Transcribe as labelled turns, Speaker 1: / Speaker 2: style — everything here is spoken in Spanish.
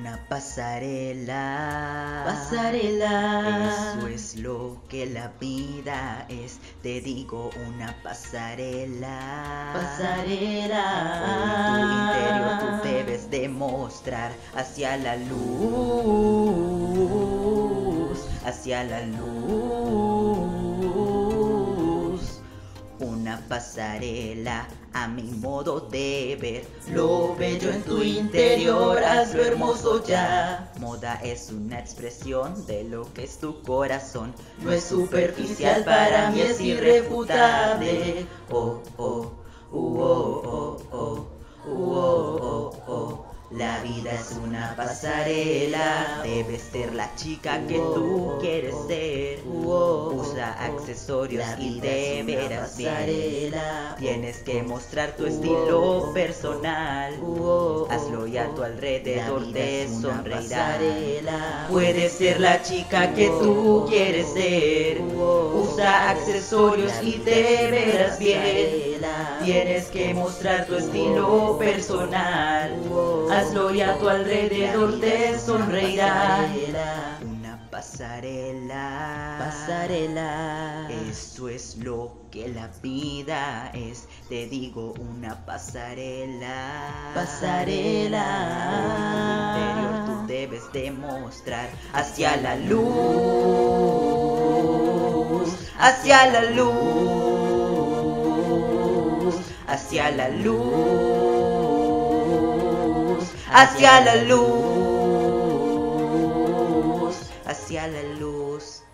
Speaker 1: Una pasarela,
Speaker 2: pasarela.
Speaker 1: eso es lo que la vida es. Te digo una pasarela,
Speaker 2: Pasarela.
Speaker 1: Hoy tu interior tú debes demostrar hacia la luz, hacia la luz. Una pasarela a mi modo de ver, lo bello en tu interior, hazlo hermoso ya. Moda es una expresión de lo que es tu corazón, no es superficial, para mí es irrefutable. Oh, oh, oh, oh, oh, oh, oh, oh. La vida es una pasarela, debes ser la chica que tú quieres ser. Usa accesorios y te verás bien. Tienes que mostrar tu estilo personal, hazlo y a tu alrededor te sonreirá. Puedes ser la chica que tú quieres ser. Usa accesorios y te verás bien. Tienes que mostrar tu estilo personal, hazlo y a tu alrededor te sonreirá. Una pasarela,
Speaker 2: Pasarela.
Speaker 1: eso es lo que la vida es. Te digo una pasarela,
Speaker 2: Pasarela.
Speaker 1: Hoy tu interior tú debes demostrar hacia la luz, hacia la luz, hacia la luz, hacia la luz, hacia la luz.